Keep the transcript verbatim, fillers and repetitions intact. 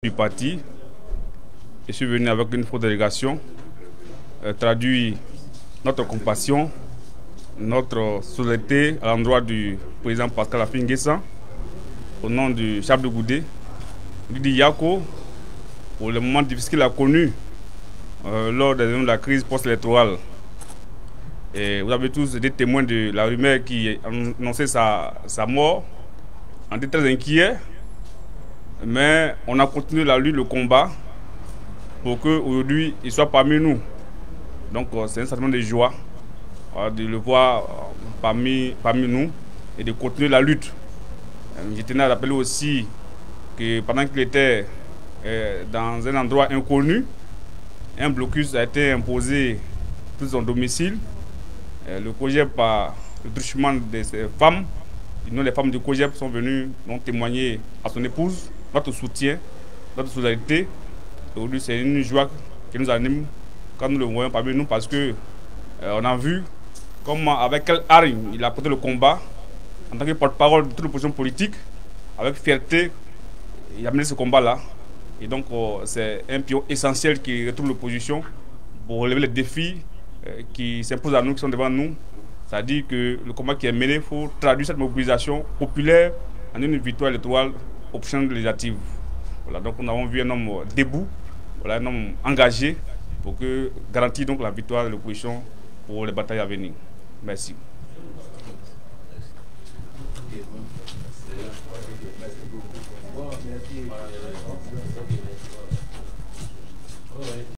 Du parti, je suis venu avec une forte délégation, euh, traduit notre compassion, notre solidarité à l'endroit du président Pascal Affi N'Guessan, au nom du chef de Goudé, Lidi Yako, pour le moment difficile qu'il a connu euh, lors de la crise post-électorale. Et vous avez tous été témoins de la rumeur qui annonçait sa, sa mort. On était très inquiets, mais on a continué la lutte, le combat, pour qu'aujourd'hui il soit parmi nous. Donc c'est un sentiment de joie de le voir parmi, parmi nous et de continuer la lutte. Je tenais à rappeler aussi que pendant qu'il était dans un endroit inconnu, un blocus a été imposé sur son domicile. Le COJEP, par le truchement de ces femmes, nous, les femmes du COJEP sont venues donc témoigner à son épouse notre soutien, notre solidarité. Aujourd'hui, c'est une joie qui nous anime quand nous le voyons parmi nous, parce que euh, on a vu comment, avec quel hargne il a porté le combat en tant que porte-parole de toute l'opposition politique. Avec fierté, il a mené ce combat-là. Et donc, euh, c'est un pion essentiel qui retrouve l'opposition pour relever les défis euh, qui s'imposent à nous, qui sont devant nous. C'est-à-dire que le combat qui est mené, il faut traduire cette mobilisation populaire en une victoire électorale aux prochaines législatives. Voilà, donc nous avons vu un homme debout, voilà, un homme engagé pour que, garantir donc la victoire de l'opposition pour les batailles à venir. Merci.